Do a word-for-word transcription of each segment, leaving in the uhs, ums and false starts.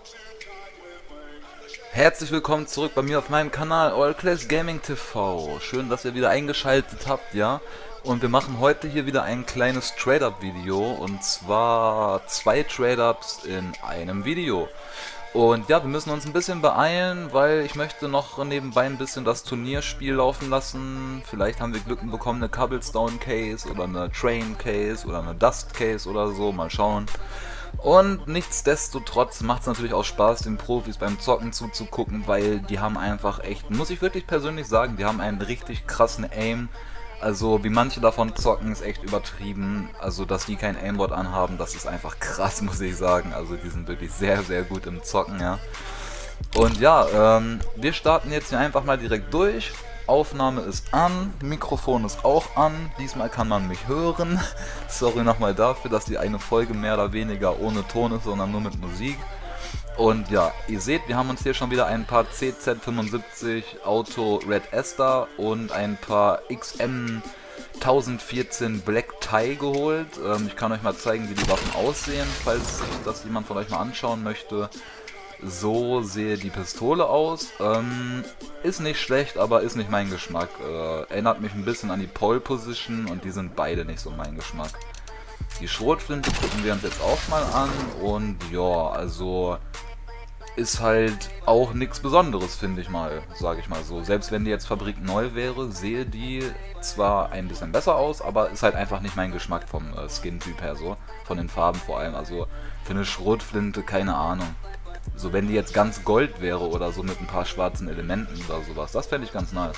Herzlich willkommen zurück bei mir auf meinem Kanal All Class Gaming T V. Schön, dass ihr wieder eingeschaltet habt, ja. Und wir machen heute hier wieder ein kleines Trade-Up-Video. Und zwar zwei Trade-Ups in einem Video. Und ja, wir müssen uns ein bisschen beeilen, weil ich möchte noch nebenbei ein bisschen das Turnierspiel laufen lassen. Vielleicht haben wir Glück und bekommen eine Cobblestone Case oder eine Train Case oder eine Dust Case oder so. Mal schauen. Und nichtsdestotrotz macht es natürlich auch Spaß, den Profis beim Zocken zuzugucken, weil die haben einfach echt, muss ich wirklich persönlich sagen, die haben einen richtig krassen Aim. Also wie manche davon zocken, ist echt übertrieben. Also dass die kein Aimbot anhaben, das ist einfach krass, muss ich sagen. Also die sind wirklich sehr, sehr gut im Zocken, ja. Und ja, ähm, wir starten jetzt hier einfach mal direkt durch. Aufnahme ist an, Mikrofon ist auch an, diesmal kann man mich hören. Sorry nochmal dafür, dass die eine Folge mehr oder weniger ohne Ton ist, sondern nur mit Musik. Und ja, ihr seht, wir haben uns hier schon wieder ein paar C Z fünfundsiebzig Auto Red Esther und ein paar X M tausendvierzehn Black Tie geholt. Ähm, ich kann euch mal zeigen, wie die Waffen aussehen, falls sich das jemand von euch mal anschauen möchte. So sehe die Pistole aus. Ähm, ist nicht schlecht, aber ist nicht mein Geschmack. Äh, erinnert mich ein bisschen an die Pole Position und die sind beide nicht so mein Geschmack. Die Schrotflinte gucken wir uns jetzt auch mal an und ja, also ist halt auch nichts Besonderes, finde ich mal, sage ich mal so. Selbst wenn die jetzt fabrikneu wäre, sehe die zwar ein bisschen besser aus, aber ist halt einfach nicht mein Geschmack vom äh, Skin-Typ her so, von den Farben vor allem. Also für eine Schrotflinte, keine Ahnung. So, wenn die jetzt ganz gold wäre oder so mit ein paar schwarzen Elementen oder sowas, das fände ich ganz nice.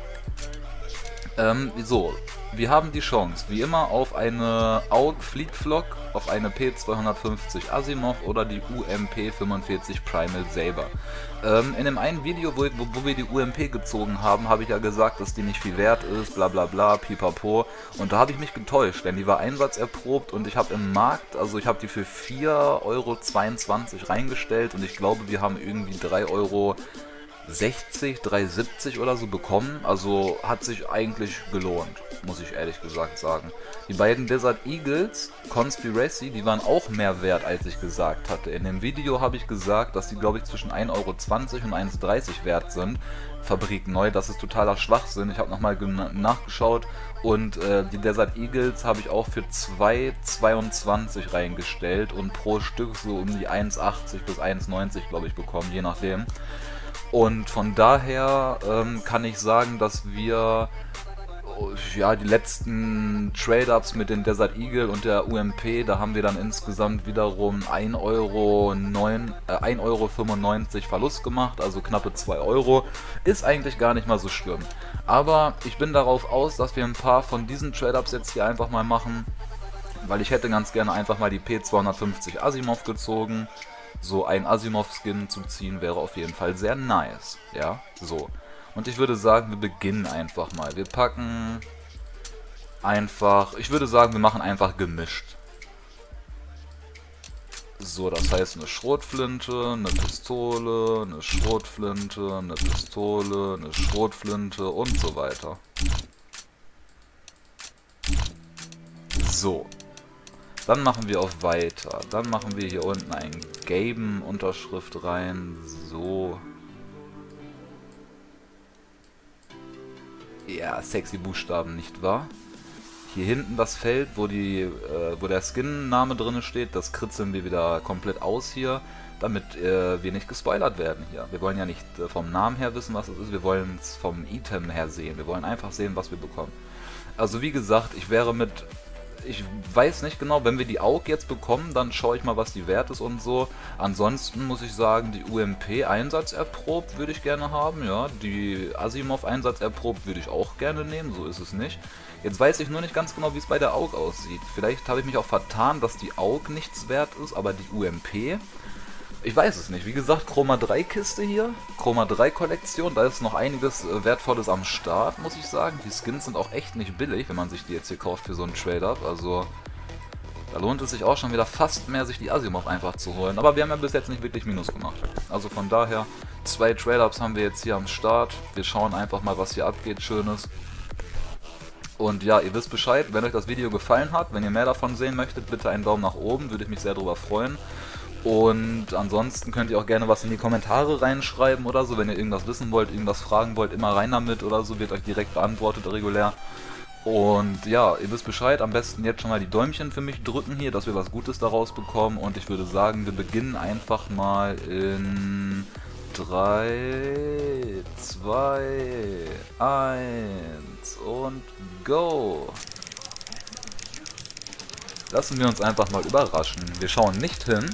Ähm, so, wir haben die Chance, wie immer, auf eine A U G Fleetflock, auf eine P zweihundertfünfzig Asimov oder die U M P fünfundvierzig Primal Saber. Ähm, in dem einen Video, wo, wo, wo wir die U M P gezogen haben, habe ich ja gesagt, dass die nicht viel wert ist, bla bla bla, pipapo. Und da habe ich mich getäuscht, denn die war einsatzerprobt und ich habe im Markt, also ich habe die für vier Euro zweiundzwanzig reingestellt und ich glaube, wir haben irgendwie drei Euro sechzig, drei siebzig oder so bekommen, also hat sich eigentlich gelohnt, muss ich ehrlich gesagt sagen. Die beiden Desert Eagles, Conspiracy, die waren auch mehr wert, als ich gesagt hatte. In dem Video habe ich gesagt, dass die, glaube ich, zwischen ein Euro zwanzig und eins dreißig wert sind. Fabrikneu, das ist totaler Schwachsinn. Ich habe nochmal nachgeschaut und äh, die Desert Eagles habe ich auch für zwei zweiundzwanzig reingestellt und pro Stück so um die eins achtzig bis eins neunzig, glaube ich, bekommen, je nachdem. Und von daher ähm, kann ich sagen, dass wir ja die letzten Trade-Ups mit den Desert Eagle und der U M P, da haben wir dann insgesamt wiederum ein Euro fünfundneunzig Verlust gemacht, also knappe zwei Euro. Ist eigentlich gar nicht mal so schlimm. Aber ich bin darauf aus, dass wir ein paar von diesen Trade-Ups jetzt hier einfach mal machen, weil ich hätte ganz gerne einfach mal die P zweihundertfünfzig Asimov gezogen. So ein Asimov-Skin zu ziehen wäre auf jeden Fall sehr nice, ja, so. Und ich würde sagen, wir beginnen einfach mal. Wir packen einfach, ich würde sagen, wir machen einfach gemischt. So, das heißt eine Schrotflinte, eine Pistole, eine Schrotflinte, eine Pistole, eine Schrotflinte und so weiter. So. Dann machen wir auf Weiter. Dann machen wir hier unten ein Gaben-Unterschrift rein. So. Ja, sexy Buchstaben, nicht wahr? Hier hinten das Feld, wo, die, äh, wo der Skin-Name drin steht, das kritzeln wir wieder komplett aus hier, damit äh, wir nicht gespoilert werden hier. Wir wollen ja nicht äh, vom Namen her wissen, was es ist, wir wollen es vom Item her sehen. Wir wollen einfach sehen, was wir bekommen. Also wie gesagt, ich wäre mit... Ich weiß nicht genau, wenn wir die A U G jetzt bekommen, dann schaue ich mal, was die wert ist und so. Ansonsten muss ich sagen, die U M P einsatzerprobt würde ich gerne haben, ja. Die Asimov einsatzerprobt würde ich auch gerne nehmen, so ist es nicht. Jetzt weiß ich nur nicht ganz genau, wie es bei der A U G aussieht. Vielleicht habe ich mich auch vertan, dass die A U G nichts wert ist, aber die U M P... Ich weiß es nicht. Wie gesagt, Chroma drei Kiste hier. Chroma drei Kollektion. Da ist noch einiges äh, Wertvolles am Start, muss ich sagen. Die Skins sind auch echt nicht billig, wenn man sich die jetzt hier kauft für so einen Trade-Up. Also, da lohnt es sich auch schon wieder fast mehr, sich die Asimov einfach zu holen. Aber wir haben ja bis jetzt nicht wirklich Minus gemacht. Also von daher, zwei Trade-Ups haben wir jetzt hier am Start. Wir schauen einfach mal, was hier abgeht. Schönes. Und ja, ihr wisst Bescheid. Wenn euch das Video gefallen hat, wenn ihr mehr davon sehen möchtet, bitte einen Daumen nach oben. Würde ich mich sehr darüber freuen. Und ansonsten könnt ihr auch gerne was in die Kommentare reinschreiben oder so, wenn ihr irgendwas wissen wollt, irgendwas fragen wollt, immer rein damit oder so, wird euch direkt beantwortet regulär. Und ja, ihr wisst Bescheid, am besten jetzt schon mal die Däumchen für mich drücken hier, dass wir was Gutes daraus bekommen. Und ich würde sagen, wir beginnen einfach mal in drei, zwei, eins und go! Lassen wir uns einfach mal überraschen. Wir schauen nicht hin.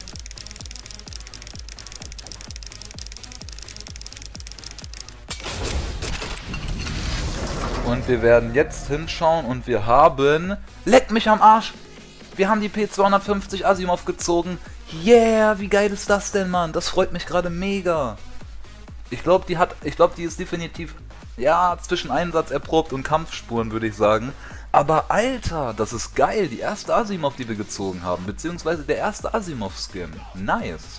Und wir werden jetzt hinschauen und wir haben... Leck mich am Arsch! Wir haben die P zweihundertfünfzig Asimov gezogen. Yeah, wie geil ist das denn, Mann? Das freut mich gerade mega. Ich glaube, die hat... Ich glaube, die ist definitiv... Ja, zwischen Einsatz erprobt und Kampfspuren, würde ich sagen. Aber Alter, das ist geil. Die erste Asimov, die wir gezogen haben. Beziehungsweise der erste Asimov-Skin. Nice.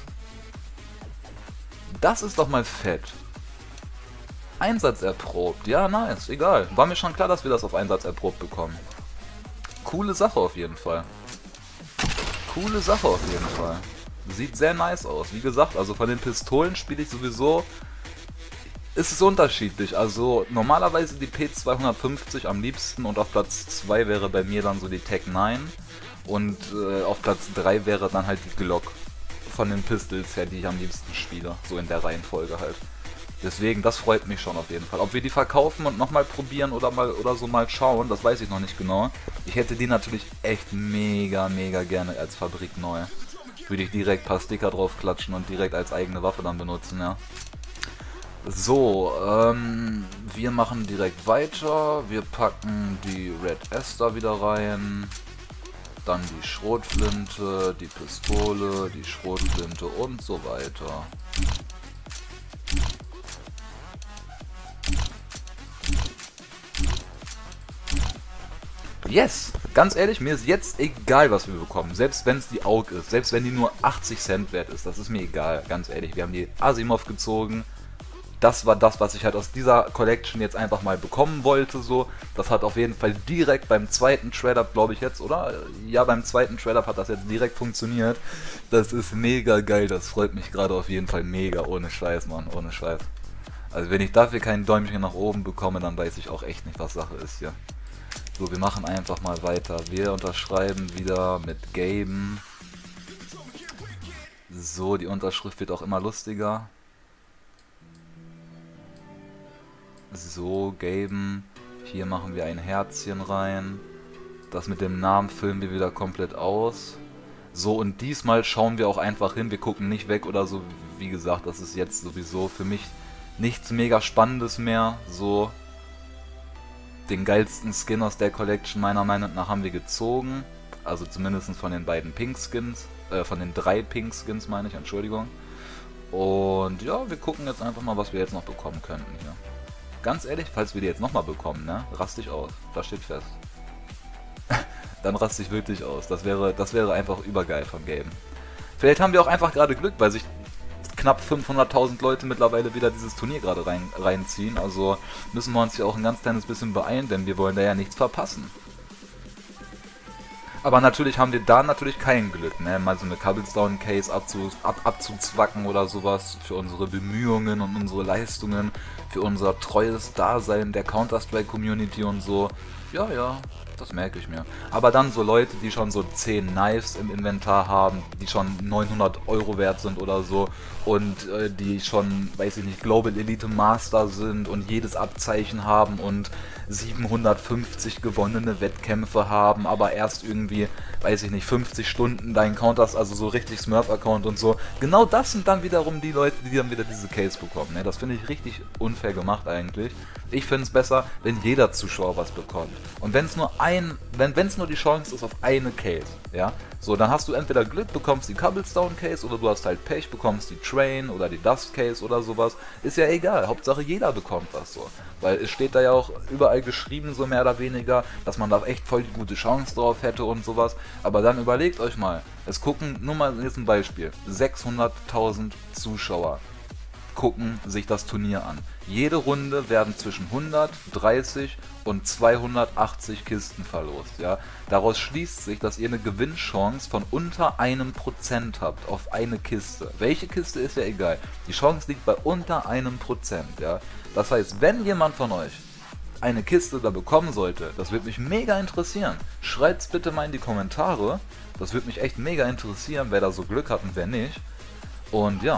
Das ist doch mal fett. Einsatz erprobt. Ja, nice. Egal. War mir schon klar, dass wir das auf Einsatz erprobt bekommen. Coole Sache auf jeden Fall. Coole Sache auf jeden Fall. Sieht sehr nice aus. Wie gesagt, also von den Pistolen spiele ich sowieso... Ist es unterschiedlich. Also normalerweise die P zweihundertfünfzig am liebsten und auf Platz zwei wäre bei mir dann so die Tech neun. Und äh, auf Platz drei wäre dann halt die Glock. Von den Pistols her, die ich am liebsten spiele. So in der Reihenfolge halt. Deswegen, das freut mich schon auf jeden Fall. Ob wir die verkaufen und nochmal probieren oder mal oder so mal schauen, das weiß ich noch nicht genau. Ich hätte die natürlich echt mega, mega gerne als Fabrik neu. Würde ich direkt ein paar Sticker drauf klatschen und direkt als eigene Waffe dann benutzen, ja. So, ähm, wir machen direkt weiter. Wir packen die Red Esther wieder rein. Dann die Schrotflinte, die Pistole, die Schrotflinte und so weiter. Yes! Ganz ehrlich, mir ist jetzt egal, was wir bekommen. Selbst wenn es die A U G ist, selbst wenn die nur achtzig Cent wert ist, das ist mir egal, ganz ehrlich. Wir haben die Asimov gezogen. Das war das, was ich halt aus dieser Collection jetzt einfach mal bekommen wollte, so. Das hat auf jeden Fall direkt beim zweiten Trade-Up, glaube ich jetzt, oder? Ja, beim zweiten Trade-Up hat das jetzt direkt funktioniert. Das ist mega geil, das freut mich gerade auf jeden Fall mega, ohne Scheiß, Mann, ohne Scheiß. Also wenn ich dafür kein Däumchen nach oben bekomme, dann weiß ich auch echt nicht, was Sache ist hier. So, wir machen einfach mal weiter. Wir unterschreiben wieder mit Gaben. So, die Unterschrift wird auch immer lustiger. So, Gaben. Hier machen wir ein Herzchen rein. Das mit dem Namen füllen wir wieder komplett aus. So, und diesmal schauen wir auch einfach hin. Wir gucken nicht weg oder so. Wie gesagt, das ist jetzt sowieso für mich nichts mega Spannendes mehr. So, den geilsten Skin aus der Collection meiner Meinung nach haben wir gezogen. Also zumindest von den beiden Pink Skins. Äh, von den drei Pink Skins meine ich, Entschuldigung. Und ja, wir gucken jetzt einfach mal, was wir jetzt noch bekommen könnten hier. Ganz ehrlich, falls wir die jetzt nochmal bekommen, ne, raste ich aus. Das steht fest. Dann raste ich wirklich aus. Das wäre, das wäre einfach übergeil von Game. Vielleicht haben wir auch einfach gerade Glück, weil sich knapp fünfhunderttausend Leute mittlerweile wieder dieses Turnier gerade rein, reinziehen. Also müssen wir uns hier auch ein ganz kleines bisschen beeilen, denn wir wollen da ja nichts verpassen. Aber natürlich haben wir da natürlich kein Glück, ne? Mal so eine Cobblestone Case abzu, ab, abzuzwacken oder sowas für unsere Bemühungen und unsere Leistungen, für unser treues Dasein der Counter-Strike Community und so. Ja, ja, das merke ich mir. Aber dann so Leute, die schon so zehn Knives im Inventar haben, die schon neunhundert Euro wert sind oder so und äh, die schon, weiß ich nicht, Global Elite Master sind und jedes Abzeichen haben und siebenhundertfünfzig gewonnene Wettkämpfe haben, aber erst irgendwie, weiß ich nicht, fünfzig Stunden deinen Counters, also so richtig Smurf-Account und so. Genau das sind dann wiederum die Leute, die dann wieder diese Case bekommen. Ne? Das finde ich richtig unfair gemacht eigentlich. Ich finde es besser, wenn jeder Zuschauer was bekommt. Und wenn es nur ein, wenn es nur die Chance ist auf eine Case, ja, so, dann hast du entweder Glück, bekommst die Cobblestone Case oder du hast halt Pech, bekommst die Train oder die Dust Case oder sowas. Ist ja egal, Hauptsache jeder bekommt was so. Weil es steht da ja auch überall geschrieben, so mehr oder weniger, dass man da echt voll die gute Chance drauf hätte und sowas. Aber dann überlegt euch mal, es gucken, nur mal jetzt ein Beispiel, sechshunderttausend Zuschauer. gucken sich das Turnier an. Jede Runde werden zwischen hundertdreißig und zweihundertachtzig Kisten verlost. Ja? Daraus schließt sich, dass ihr eine Gewinnchance von unter einem Prozent habt auf eine Kiste. Welche Kiste ist ja egal. Die Chance liegt bei unter einem Prozent. Ja? Das heißt, wenn jemand von euch eine Kiste da bekommen sollte, das würde mich mega interessieren. Schreibt es bitte mal in die Kommentare. Das würde mich echt mega interessieren, wer da so Glück hat und wer nicht. Und ja.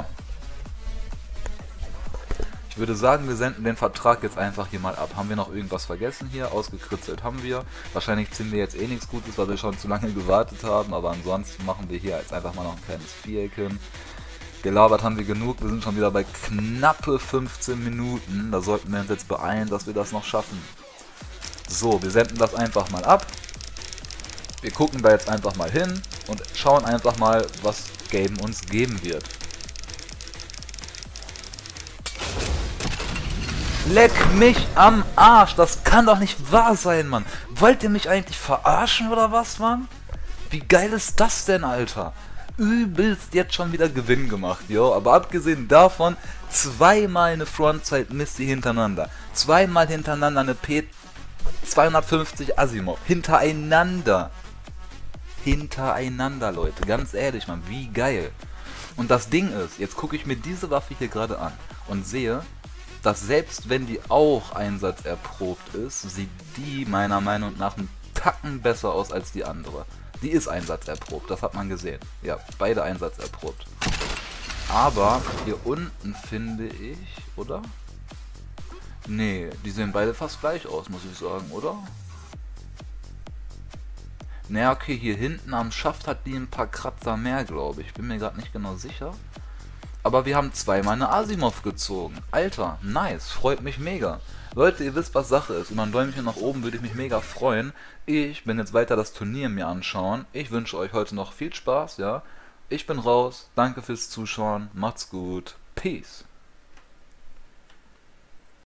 Ich würde sagen, wir senden den Vertrag jetzt einfach hier mal ab. Haben wir noch irgendwas vergessen hier? Ausgekritzelt haben wir. Wahrscheinlich ziehen wir jetzt eh nichts Gutes, weil wir schon zu lange gewartet haben. Aber ansonsten machen wir hier jetzt einfach mal noch ein kleines Viereck hin. Gelabert haben wir genug. Wir sind schon wieder bei knappe fünfzehn Minuten. Da sollten wir uns jetzt beeilen, dass wir das noch schaffen. So, wir senden das einfach mal ab. Wir gucken da jetzt einfach mal hin und schauen einfach mal, was Game uns geben wird. Leck mich am Arsch, das kann doch nicht wahr sein, Mann. Wollt ihr mich eigentlich verarschen oder was, Mann? Wie geil ist das denn, Alter? Übelst jetzt schon wieder Gewinn gemacht, jo. Aber abgesehen davon, zweimal eine Frontside Misty hintereinander. Zweimal hintereinander eine P zweihundertfünfzig Asimov. Hintereinander. Hintereinander, Leute. Ganz ehrlich, Mann, wie geil. Und das Ding ist, jetzt gucke ich mir diese Waffe hier gerade an und sehe, dass selbst wenn die auch einsatzerprobt ist, sieht die meiner Meinung nach einen Tacken besser aus als die andere. Die ist einsatzerprobt, das hat man gesehen. Ja, beide einsatzerprobt. Aber hier unten finde ich, oder? Nee, die sehen beide fast gleich aus, muss ich sagen, oder? Naja, okay, hier hinten am Schaft hat die ein paar Kratzer mehr, glaube ich. Bin mir gerade nicht genau sicher. Aber wir haben zweimal eine Asimov gezogen. Alter, nice, freut mich mega. Leute, ihr wisst, was Sache ist. Über ein Däumchen nach oben würde ich mich mega freuen. Ich bin jetzt weiter das Turnier mir anschauen. Ich wünsche euch heute noch viel Spaß, ja. Ich bin raus. Danke fürs Zuschauen. Macht's gut. Peace.